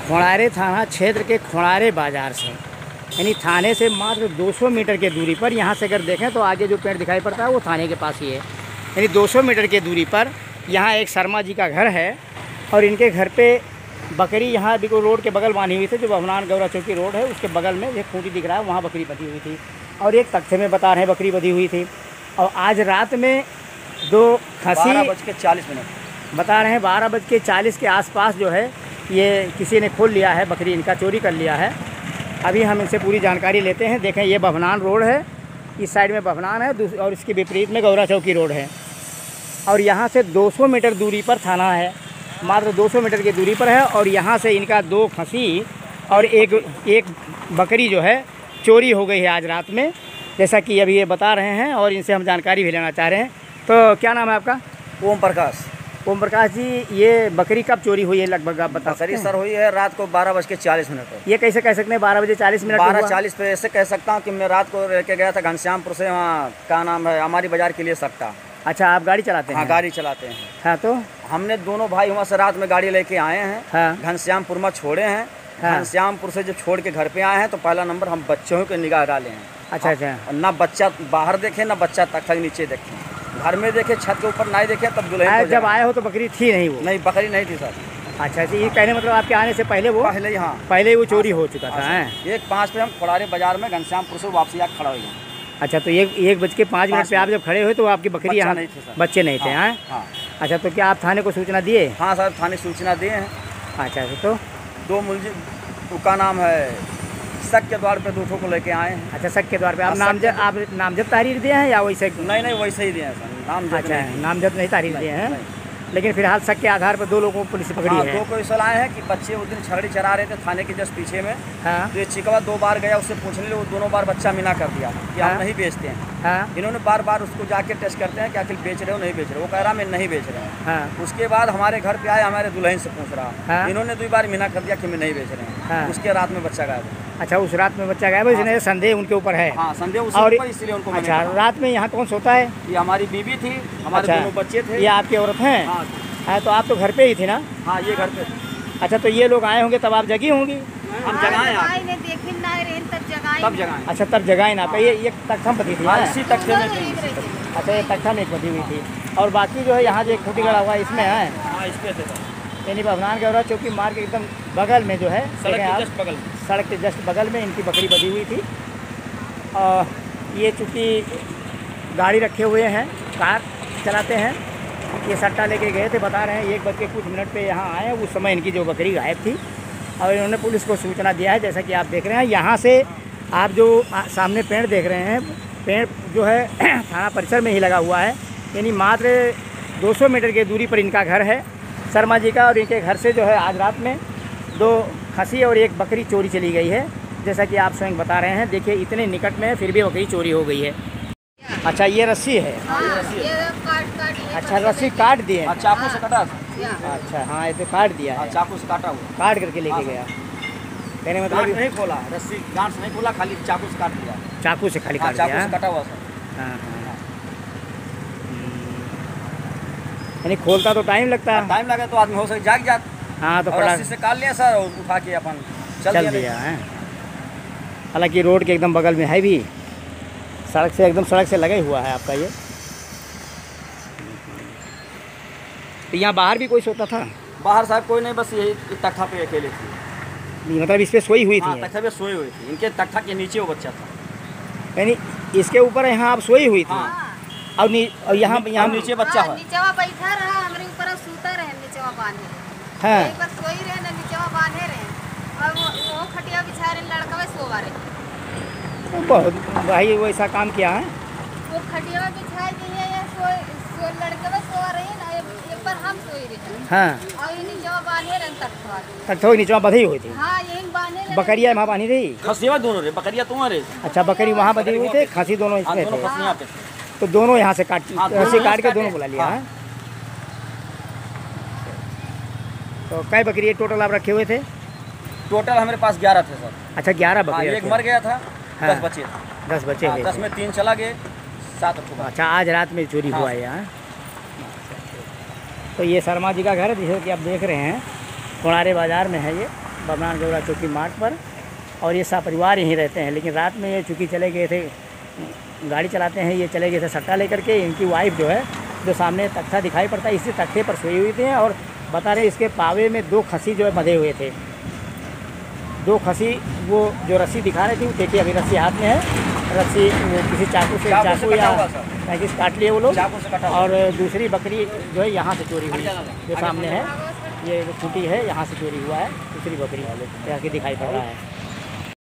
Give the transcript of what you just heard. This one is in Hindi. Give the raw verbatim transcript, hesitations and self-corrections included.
खोड़ारे थाना क्षेत्र के खोड़ारे बाज़ार से, यानी थाने से मात्र दो सौ मीटर के दूरी पर, यहाँ से अगर देखें तो आगे जो पेड़ दिखाई पड़ता है वो थाने के पास ही है। यानी दो सौ मीटर की दूरी पर यहाँ एक शर्मा जी का घर है और इनके घर पे बकरी यहाँ बिल्कुल रोड के बगल बांधी हुई थी। जो भवनान गौरा चौकी रोड है उसके बगल में एक खूंटी दिख रहा है, वहाँ बकरी बंधी हुई थी और एक तख्ते में बता रहे हैं बकरी बंधी हुई थी। और आज रात में दो खसी बारह बज के चालीस मिनट बता रहे हैं, बारह बज के चालीस के आसपास जो है ये किसी ने खोल लिया है, बकरी इनका चोरी कर लिया है। अभी हम इनसे पूरी जानकारी लेते हैं। देखें ये भवनान रोड है, इस साइड में भवनान है और इसके विपरीत में गौरा चौकी रोड है और यहाँ से दो सौ मीटर दूरी पर थाना है, मात्र दो सौ मीटर की दूरी पर है। और यहाँ से इनका दो खसी और एक एक बकरी जो है चोरी हो गई है आज रात में, जैसा कि अभी ये बता रहे हैं और इनसे हम जानकारी भी लेना चाह रहे हैं। तो क्या नाम है आपका? ओम प्रकाश। ओम प्रकाश जी, ये बकरी कब चोरी हुई है लगभग आप बता सकते बकरी हैं? सर हुई है रात को बारह बज के चालीस मिनट पर। ये कैसे कह सकते हैं बारह बजे चालीस मिनट? बारह चालीस पे ऐसे कह सकता हूँ कि मैं रात को लेके गया था घनश्यामपुर से, वहाँ क्या नाम है हमारी बाजार के लिए सकता। अच्छा, आप गाड़ी चलाते हैं? हाँ गाड़ी चलाते हैं। हाँ, तो हमने दोनों भाई वहाँ से रात में गाड़ी लेके आए हैं। हाँ। घनश्यामपुर में छोड़े हैं। हाँ। घनश्यामपुर से जब छोड़ के घर पे आए हैं तो पहला नंबर हम बच्चों के निगाह डाले हैं। अच्छा अच्छा। ना बच्चा बाहर देखे ना बच्चा तक नीचे देखे, घर में देखे, छत के ऊपर नहीं देखे। तब दुल्हन जब आए हो तो बकरी थी नहीं? वो नहीं, बकरी नहीं थी सर। अच्छा अच्छा, ये कहने मतलब आपके आने से पहले वो पहले ही हाँ पहले वो चोरी हो चुका था। हैं? एक पाँच पे हम खोड़ारे बाजार में घनश्यामपुर से वापसी आकर खड़ा हो गए। अच्छा, तो एक एक बज के पाँच मिनट पे आप जब खड़े हुए तो आपकी बकरी यहाँ नहीं थे सर। बच्चे नहीं थे? हैं? हाँ। अच्छा, तो क्या आप थाने को सूचना दिए? हाँ सर, थाने सूचना दिए हैं। अच्छा अच्छा, तो दो मुलजिम का नाम है शक के द्वार पे दो ठो को लेके आए हैं। अच्छा, शक के द्वार पे आप नामजद आप नामजद तहरीर दिए हैं या वैसे? नहीं नहीं, वैसे ही दिए हैं सर, नाम। अच्छा, नामजद नहीं तहरीर दिए हैं, लेकिन फिलहाल शक के आधार पर दो लोगों को पुलिस पकड़ी हाँ, है। दो को इस आए हैं कि बच्चे उस दिन छड़ी चरा रहे थे थाने के जस्ट पीछे में। हाँ। तो ये चिकवा दो बार गया, उससे पूछने वो दोनों बार बच्चा मिना कर दिया कि हाँ। हम नहीं बेचते हैं। हाँ। इन्होंने बार बार उसको जाके टेस्ट करते हैं कि आखिर बेच रहे हो नहीं बेच रहे हो, वो कह रहा मैं नहीं बेच रहे हैं। हाँ। उसके बाद हमारे घर पे आए, हमारे दुल्हन से पूछ रहा। हाँ। इन्होंने दो बार मिना कर दिया कि मैं नहीं बेच रहे हैं। हाँ। उसके रात में बच्चा गायब। अच्छा, उस रात में बच्चा गायब है, इसलिए संदेह उनके ऊपर है। हाँ, संदेह उसी और ऊपर, इसलिए उनको मैंने अच्छा, कहा। रात में यहाँ कौन सोता है? ये हमारी बीवी थी, हमारे अच्छा। दोनों बच्चे थे। ये आपकी औरत हैं? हाँ। है, तो आप तो घर पे ही थी ना? हाँ, ये घर पे। अच्छा, तो ये लोग आए होंगे तब आप जगी होंगी? हम जगाए आप तब जगाए। अच्छा, तब जगाए ना पे ये ये तख्ता में बंधी थी? हाँ, हैं? इसी तख्ते में थी। अच्छा, ये तख्ता में एक बंधी हुई थी और बाकी जो है यहाँ जो एक खूंटी गड़ा हुआ है इसमें है। हाँ, इस पे थे। यानी भवनान गौरा चौकी मार्ग के एकदम बगल में जो है, सड़क देखें आप, के जस्ट बगल में। सड़क के जस्ट बगल में इनकी बकरी बंधी हुई थी। और ये चूँकि गाड़ी रखे हुए हैं, कार चलाते हैं, ये सट्टा लेके गए थे, बता रहे हैं एक बज के कुछ मिनट पे यहाँ आए, उस समय इनकी जो बकरी गायब थी और इन्होंने पुलिस को सूचना दिया है। जैसा कि आप देख रहे हैं, यहाँ से आप जो सामने पेड़ देख रहे हैं, पेड़ जो है थाना परिसर में ही लगा हुआ है, यानी मात्र दो सौ मीटर की दूरी पर इनका घर है शर्मा जी का। और इनके घर से जो है आज रात में दो खसी और एक बकरी चोरी चली गई है, जैसा कि आप स्वयं बता रहे हैं। देखिए, इतने निकट में फिर भी बकरी चोरी हो गई है। अच्छा, ये रस्सी है? अच्छा, रस्सी काट दिए? हाँ, चाकू से कटा। अच्छा, हाँ, ये तो काट दिया हाँ, है, चाकू से काटा हुआ। काट करके लेके गया। कहने गांठ मतलब नहीं खोला, रस्सी गांठ से नहीं खोला, खाली चाकू से काट दिया। चाकू से खाली हाँ, काट चाकू दिया? से कटा हुआ सर। हाँ हाँ। यानी खोलता तो टाइम लगता है? टाइम लगा तो आदमी हो सके जाग जात। हाँ, तो और फटाक रस्सी से काट लिया सर, और उठा के अपन चल, चल दिया है। हालांकि रोड के एकदम बगल में है भी, सड़क से एकदम सड़क से लगा ही हुआ है आपका ये। तो यहाँ बाहर भी कोई सोता था? बाहर साहब कोई नहीं, बस यही तख्ता पे अकेले थी। मतलब इस पे सोई हुई हाँ, थी? तख्ता पे सोई हुई थी, इनके तख्ता के नीचे वो बच्चा था। यानी इसके ऊपर यहाँ आप सोई हुई थी? हाँ। और, नी, और यहाँ यहाँ नीचे बच्चा है। नीचवा बैठा रहा, हमरे ऊपर सूता रहे, नीचवा बांधे। हाँ। एक बार सोई रहे ना, नीचवा बांधे रहे और वो, वो खटिया बिछा रहे, लड़का सोवा रहे। बहुत भाई वैसा काम किया है। वो खटिया बिछा दी है या सो, सो लड़के सो रही है ना, एक बार हम सोई रहे। हाँ। और ये नीचवा बांधे रहे तख्ता। तक थोड़ी नीचे बंधी हुई थी? हाँ, यही बांधे रहे। बकरिया वहाँ बांधी थी? खसिया दोनों रे, बकरिया तुम रे। अच्छा, बकरी वहाँ बंधी हुई थी, खसी दोनों इसमें दोनों थे? खसियाँ पे थे। तो दोनों यहाँ से काट हाँ, रस्सी काट के काटे। दोनों बुला लिया हाँ। है? तो कई बकरी टोटल आप रखे हुए थे? टोटल हमारे पास ग्यारह थे सर। अच्छा, ग्यारह हाँ, बकरी एक मर गया था, हाँ। दस बचे थे। दस बचे हाँ, हुए दस थे। में तीन चला गए, सात अक्टूबर। अच्छा, आज रात में चोरी हाँ। हुआ है यहाँ? तो ये शर्मा जी का घर है, जैसे कि आप देख रहे हैं, खोड़ारे बाज़ार में है ये। बमनान गौरा चौकी मार्ग पर, और ये सपरिवार यहीं रहते हैं। लेकिन रात में ये चूँकि चले गए थे, गाड़ी चलाते हैं, ये चले गए थे सट्टा लेकर के। इनकी वाइफ जो है, जो सामने तख्ता दिखाई पड़ता है, इसी तख्ते पर सोई हुई थी, और बता रहे इसके पावे में दो खसी जो है बंधे हुए थे। दो खसी वो जो रस्सी दिखा रही थी, वो देखिए अभी रस्सी हाथ में है, रस्सी वो किसी चाकू से चाकू से चाकू कटा या हुआ सर। पैंतीस काट लिए वो लोग। चाकू से कटा हुआ। और दूसरी बकरी जो है यहाँ से चोरी हुई, जो सामने है, ये छुट्टी है, यहाँ से चोरी हुआ है दूसरी बकरी, यहाँ की दिखाई पड़ रहा है।